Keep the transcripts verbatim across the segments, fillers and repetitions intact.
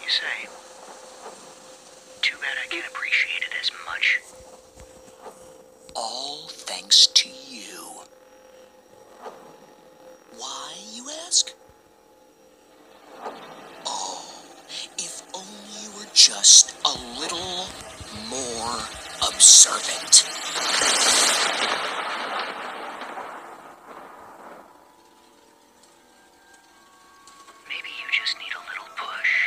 you say. Too bad I can't appreciate it as much. All thanks to you. Why, you ask? Oh, if only you were just a little more observant. Maybe you just need a little push.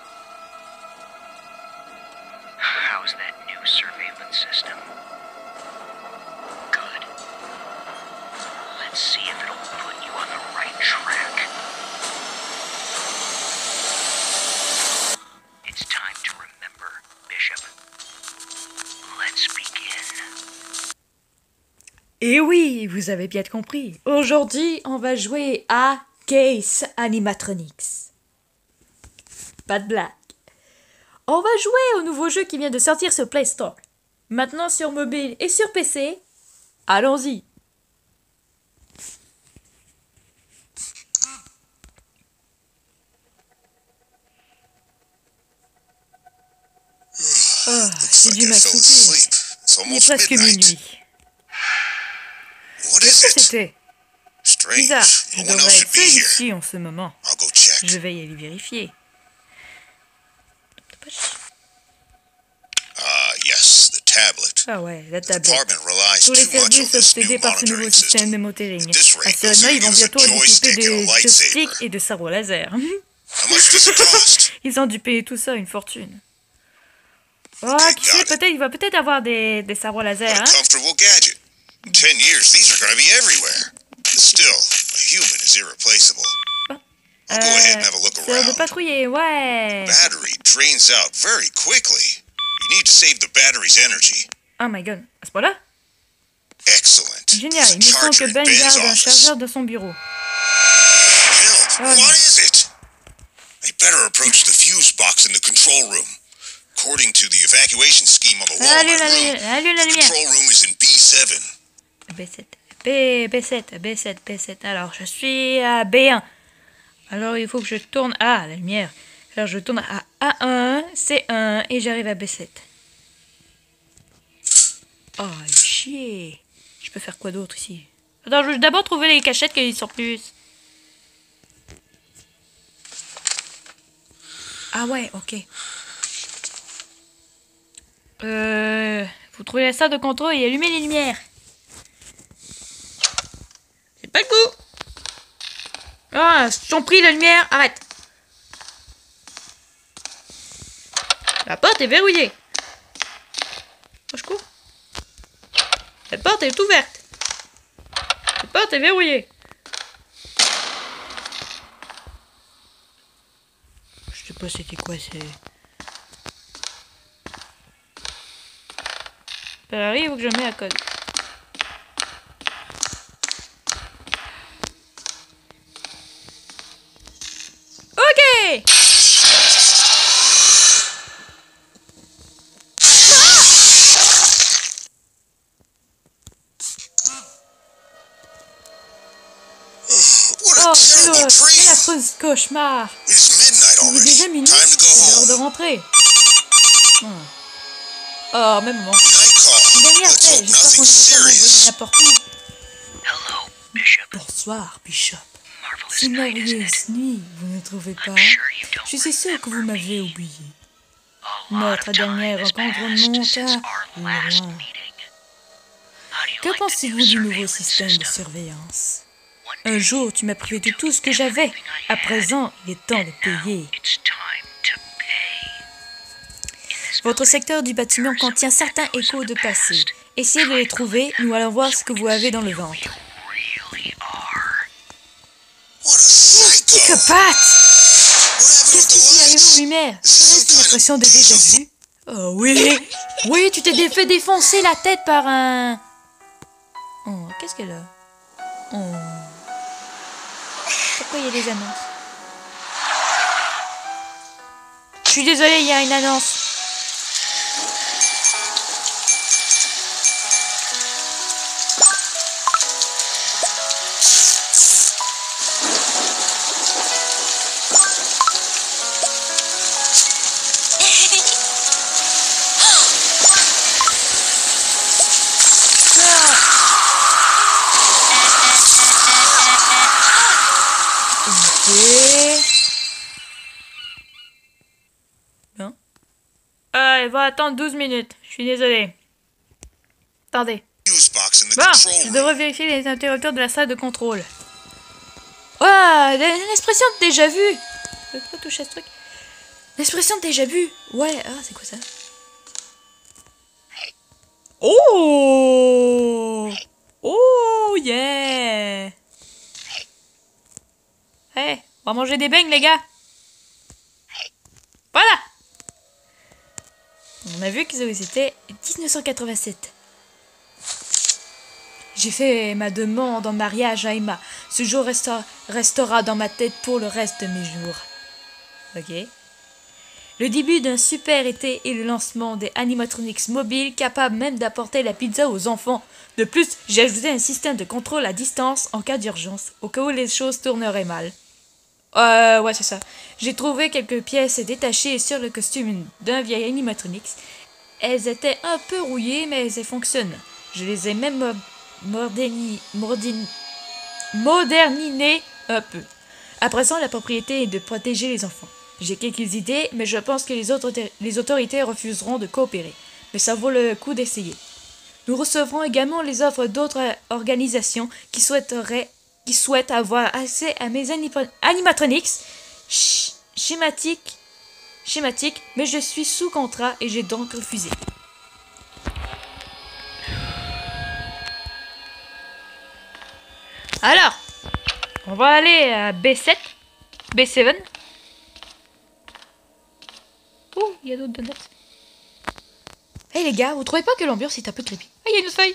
How's that new surveillance system? Good. Let's see if it'll put you on the right track. It's time to remember, Bishop. Let's begin. Et oui, vous avez bien compris. Aujourd'hui, on va jouer à Case Animatronics. Pas de blague. On va jouer au nouveau jeu qui vient de sortir sur Play Store. Maintenant sur mobile et sur P C. Allons-y. Oh, j'ai dû m'assouper. Il est presque minuit. Qu'est-ce que c'était? Bizarre, je devrais être seul ici en ce moment. Je vais y aller vérifier. Ah ouais, la tablette. Tous les services obsédés par ce nouveau système de monitoring. À ce rythme, ils vont bientôt être équipés de joysticks et de sabres laser. Ils ont dû payer tout ça une fortune. Oh, qui sait, peut-être, il va peut-être avoir des, des sabres laser, hein? In ten years, these are going to be everywhere. Still, a human is irreplaceable. I'll go ahead and have a look around. De patrouiller, ouais. Battery drains out very quickly. You need to save the battery's energy. Oh my god, à ce point-là? Excellent. Génial, il me semble que Ben garde un chargeur dans son bureau. Help, what is it? They better approach the fuse box in the control room. According to the evacuation scheme on the wall of my room, the control room is in B seven. B sept, B, B7, B sept, B sept. Alors, je suis à B un. Alors, il faut que je tourne... Ah, la lumière. Alors, je tourne à A un, C un, et j'arrive à B sept. Oh, chier. Je peux faire quoi d'autre ici? Attends, je vais d'abord trouver les cachettes qui sont plus... Ah ouais, ok. Euh... Faut trouver la salle de contrôle et allumer les lumières. C'est pas le coup. Ah, je t'en prie, la lumière, arrête. La porte est verrouillée. Oh, je cours. Cette porte est ouverte. Cette porte est verrouillée. Je sais pas c'était quoi, c'est... Ferrari, il faut que je mette à code. Ok. Oh, quel affreux cauchemar. Il est déjà minuit, c'est l'heure de rentrer. Hmm. Oh, même moment. Une dernière paix, j'espère qu'on ne va pas m'envoyer n'importe où. Bonsoir, Bishop. C'est merveilleuse nuit, vous ne trouvez pas? Je suis sûr que vous m'avez oublié. Notre dernière rencontre remonte à loin. Que pensez-vous du nouveau système de surveillance? Un jour, tu m'as privé de tout ce que j'avais. À présent, il est temps de payer. Votre secteur du bâtiment contient certains échos de passé. Essayez de les trouver, nous allons voir ce que vous avez dans le ventre. Psychopathe! Qu'est-ce qui arrive aux lumières? Serait-ce une impression de déjà vu? Oh oui! Oui, tu t'es fait défoncer la tête par un... Oh, qu'est-ce qu'elle a? Oh. Pourquoi il y a des annonces? Je suis désolée, il y a une annonce. Et... Bon. Ah, il va attendre douze minutes. Je suis désolé. Attendez. Bon, je devrais vérifier les interrupteurs de la salle de contrôle. Oh, l'expression de déjà vu. Je peux pas toucher à ce truc. L'expression de déjà vu. Ouais, ah, c'est quoi ça? Oh! Oh, yeah! Hey, on va manger des beignes, les gars. Voilà! On a vu qu'ils avaient été dix-neuf cent quatre-vingt-sept. J'ai fait ma demande en mariage à Emma. Ce jour restera, restera dans ma tête pour le reste de mes jours. Ok. Le début d'un super été et le lancement des animatronics mobiles capables même d'apporter la pizza aux enfants. De plus, j'ai ajouté un système de contrôle à distance en cas d'urgence, au cas où les choses tourneraient mal. Euh, ouais, c'est ça. J'ai trouvé quelques pièces détachées sur le costume d'un vieil animatronics. Elles étaient un peu rouillées, mais elles fonctionnent. Je les ai même moderni, moderni, moderninées un peu. À présent, la propriété est de protéger les enfants. J'ai quelques idées, mais je pense que les, autres, les autorités refuseront de coopérer. Mais ça vaut le coup d'essayer. Nous recevrons également les offres d'autres organisations qui souhaiteraient, qui souhaitent avoir accès à mes animatronics sch schématiques, schématiques, mais je suis sous contrat et j'ai donc refusé. Alors, on va aller à B sept, B sept. Oh, il y a d'autres donuts. Hey les gars, vous trouvez pas que l'ambiance est un peu creepy? Ah, il y a une autre feuille.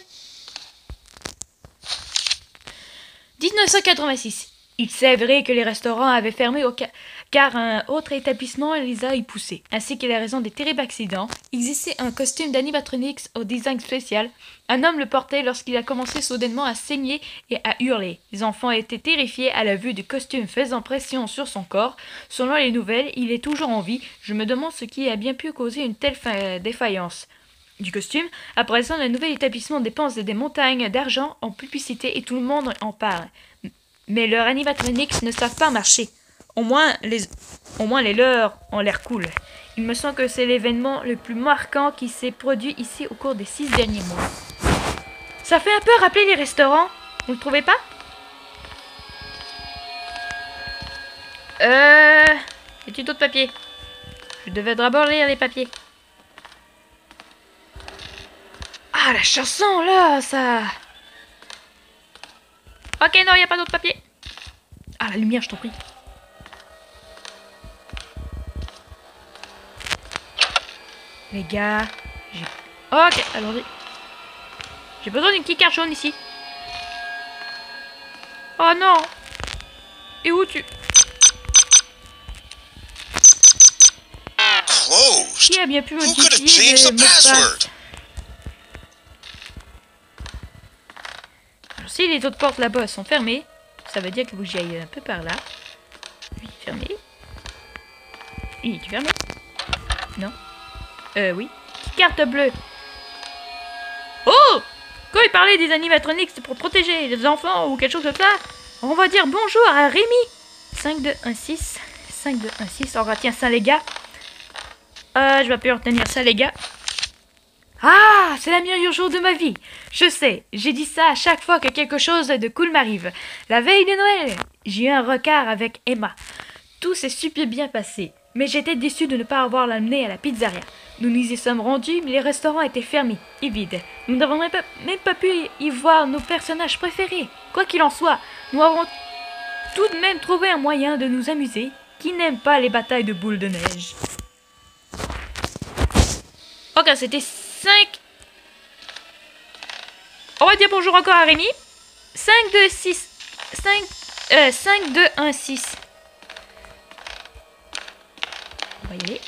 dix-neuf cent quatre-vingt-six. Il s'est avéré que les restaurants avaient fermé au ca car un autre établissement les a y poussés. Ainsi que la raison des terribles accidents, il existait un costume d'animatronics au design spécial. Un homme le portait lorsqu'il a commencé soudainement à saigner et à hurler. Les enfants étaient terrifiés à la vue du costume faisant pression sur son corps. Selon les nouvelles, il est toujours en vie. Je me demande ce qui a bien pu causer une telle défaillance du costume. À présent, le nouvel établissement dépense des montagnes d'argent en publicité et tout le monde en parle. Mais leurs animatronics ne savent pas marcher. Au moins, les, au moins les leurs ont l'air cool. Il me semble que c'est l'événement le plus marquant qui s'est produit ici au cours des six derniers mois. Ça fait un peu rappeler les restaurants. Vous ne trouvez pas? Euh... Les tutos de papier. Je devais d'abord lire les papiers. Ah, la chanson, là, ça... Ok, non, il n'y a pas d'autre papier. Ah, la lumière, je t'en prie. Les gars, j'ai... Ok, allons-y. J'ai besoin d'une petite carte jaune ici. Oh non. Et où tu... Qui a bien pu modifier le mot de passe? Alors, si les autres portes là-bas sont fermées, ça veut dire que vous j'y aille un peu par là. Oui, fermé. Oui, tu fermes? Non. Euh, oui. Carte bleue. Oh! Quand il parlait des animatronics pour protéger les enfants ou quelque chose comme ça, on va dire bonjour à Rémi. cinq deux un six. cinq deux un six. On retient ça, les gars. Euh, je vais plus retenir ça, les gars. Ah, c'est la meilleure jour de ma vie. Je sais, j'ai dit ça à chaque fois que quelque chose de cool m'arrive. La veille de Noël, j'ai eu un regard avec Emma. Tout s'est super bien passé, mais j'étais déçue de ne pas avoir l'amener à la pizzeria. Nous nous y sommes rendus, mais les restaurants étaient fermés et vides. Nous n'avons même pas, même pas pu y voir nos personnages préférés. Quoi qu'il en soit, nous avons tout de même trouvé un moyen de nous amuser. Qui n'aime pas les batailles de boules de neige? Ok, c'était cinq. On va dire bonjour encore à Rémi. cinq deux six. cinq, euh, cinq deux un six. On va y aller.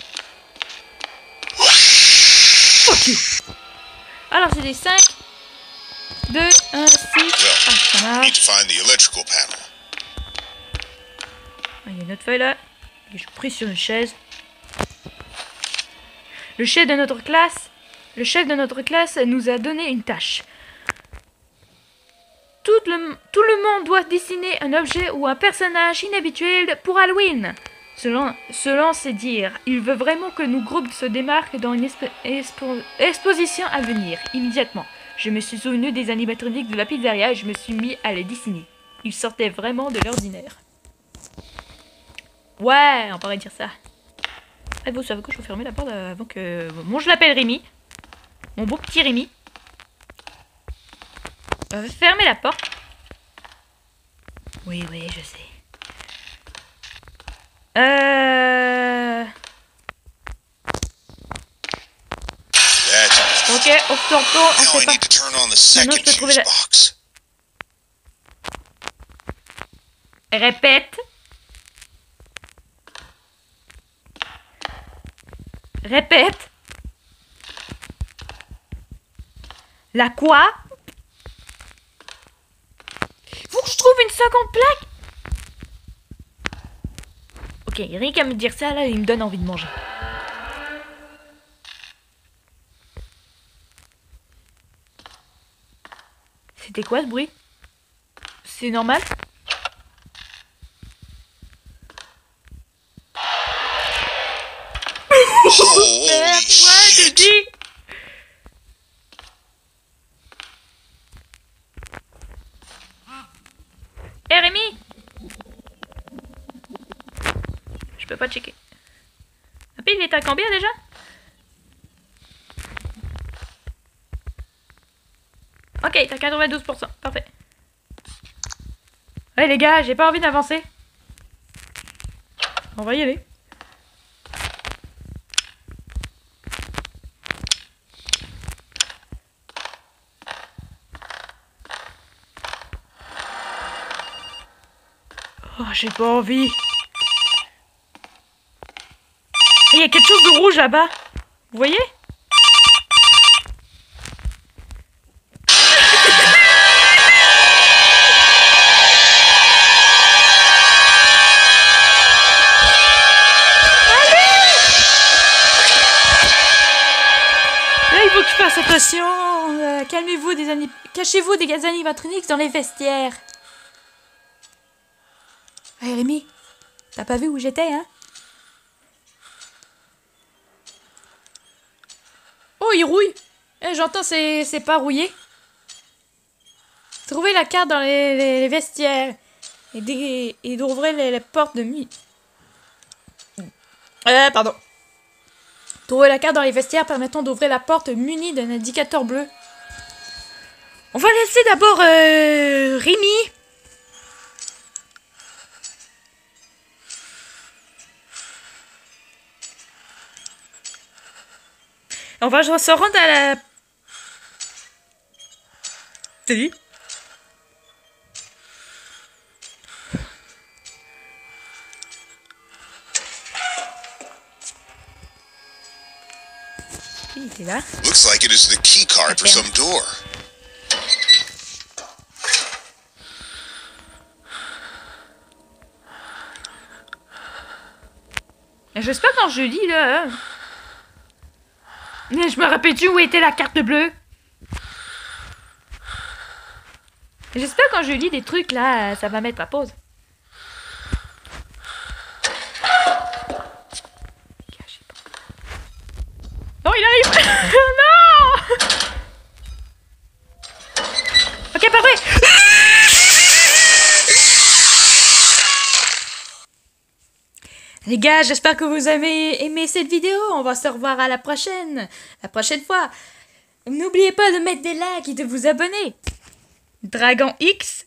Fuck you. Alors c'est des cinq, deux, un, six. Ah, ça marche. Ah, il y a une autre feuille là. Je suis pris sur une chaise. Le chef de notre classe, le chef de notre classe nous a donné une tâche. tout le, tout le monde doit dessiner un objet ou un personnage inhabituel pour Halloween. Selon, selon ses dires, il veut vraiment que nos groupes se démarquent dans une expo, expo, exposition à venir, immédiatement. Je me suis souvenu des animatroniques de la pizzeria et je me suis mis à les dessiner. Ils sortaient vraiment de l'ordinaire. Ouais, on pourrait dire ça. Et vous savez que je vais fermer la porte avant que... Bon, je l'appelle Rémi. Mon beau petit Rémi. Euh, fermez la porte. Oui, oui, je sais. Euh... Ok, on se retourne, on sait pas. Maintenant, je peux trouver la... Répète. Répète. La quoi? Faut que je trouve une seconde plaque. Ok, rien qu'à me dire ça, là, il me donne envie de manger. C'était quoi ce bruit? C'est normal? Merde, ouais, j'ai dit. Hé hey, Rémi! Je peux pas checker. La pile, il est à combien déjà? Ok, t'as quatre-vingt-douze pour cent. Parfait. Ouais les gars, j'ai pas envie d'avancer. On va y aller. Oh, j'ai pas envie. Il y a quelque chose de rouge là-bas. Vous voyez? Là, il faut que je fasse attention. Euh, calmez-vous des anim... Cachez-vous des animatroniques dans les vestiaires. Hey Rémi, t'as pas vu où j'étais, hein? Oh, il rouille. Eh, j'entends, c'est c'est pas rouillé. Trouvez la carte dans les, les, les vestiaires. Et, des, et d'ouvrir les, les portes de nuit. Euh, pardon. Trouvez la carte dans les vestiaires permettant d'ouvrir la porte munie d'un indicateur bleu. On va laisser d'abord euh, Rémi. On va se rendre à la... Salut. Il était là. Looks like it is the key card for some door. J'espère quand je lis là. Hein. Mais je me rappelle-tu où était la carte bleue? J'espère quand je lis des trucs là, ça va mettre à pause. Non, il arrive. Non. Ok, parfait. Les gars, j'espère que vous avez aimé cette vidéo. On va se revoir à la prochaine. La prochaine fois. N'oubliez pas de mettre des likes et de vous abonner. Dragon X